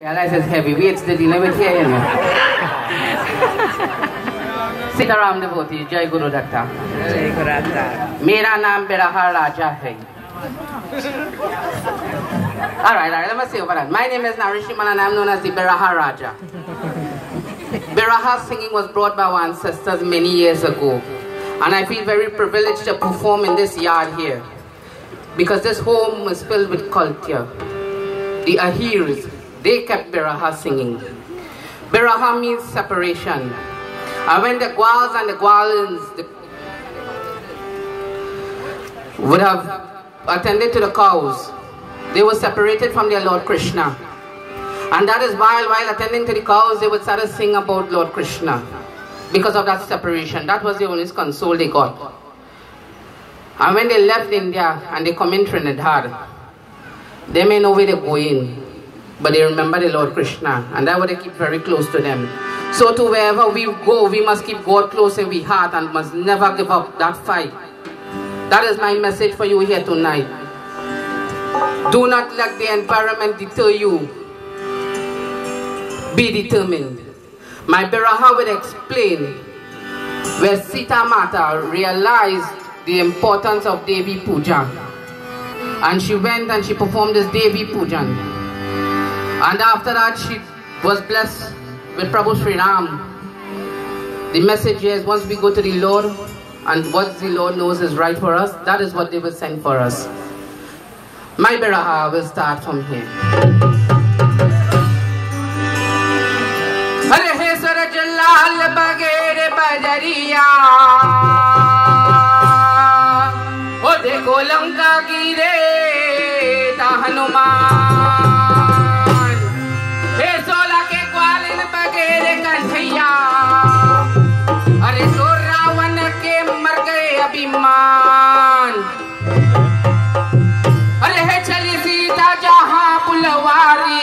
Realize it's heavyweights the dinner with here, you know. Sitaram devotee, Jai Guru Datta. Jai Guru Datta. मेरा नाम बिरहा राजा है. Alright, let me say over that. My name is Narishiman and I'm known as the Biraha Raja. Biraha singing was brought by our ancestors many years ago. And I feel very privileged to perform in this yard here. Because this home is filled with culture. The Ahirs, they kept Biraha singing. Biraha means separation. And when the Gwals and the Gwalins would have attended to the cows, they were separated from their Lord Krishna. And that is while attending to the cows, they would start to sing about Lord Krishna. Because of that separation. That was the only console they got. And when they left India and they come in Trinidad, they may know where they're going, but they remember the Lord Krishna. And that would they keep very close to them. So to wherever we go, we must keep God close in our heart and must never give up that fight. That is my message for you here tonight. Do not let the environment deter you. Be determined. My Biraha will explain where Sita Mata realized the importance of Devi Puja. And she went and she performed this Devi Pujan. And after that she was blessed with Prabhu Sri Ram. The message is once we go to the Lord and what the Lord knows is right for us, that is what they will send for us. My Biraha will start from here. Jallal bagere bajariya o dekho lanka gire ta hanuman he sola ke gwalin bagere kanthaiya are so ravan ke mar gaye abhiman are he chali sita jahan pulwari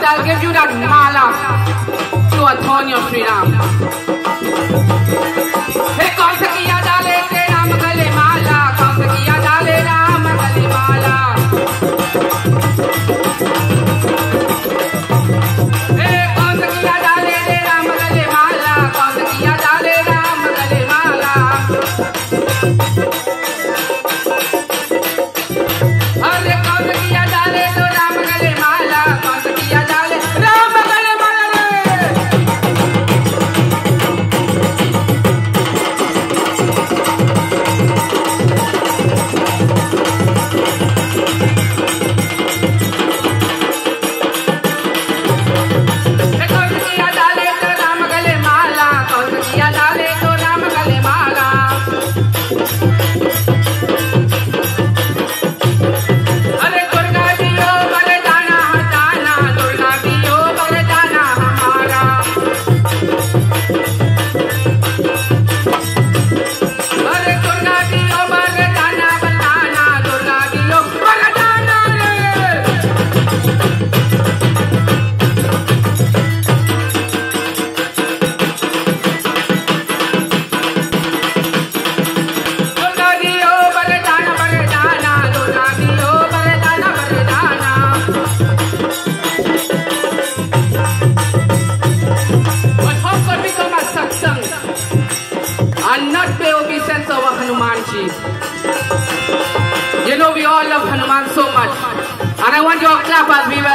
But I'll give you that mala to atone your freedom. Hey, kaun se kiya dale te Ram gale mala, kaun se kiya dale Ram gale mala. Hey, kaun se kiya dale te Ram gale mala, kaun se kiya dale Ram gale mala. अरे कौन किया डाले तो राम गले माला, कौन किया डाले राम गले माला रे। कौन किया डाले तो राम गले माला, कौन किया डाले तो राम गले माला। And not pay obeisance over Hanuman Ji. You know we all love Hanuman so much. And I want you all to clap as we were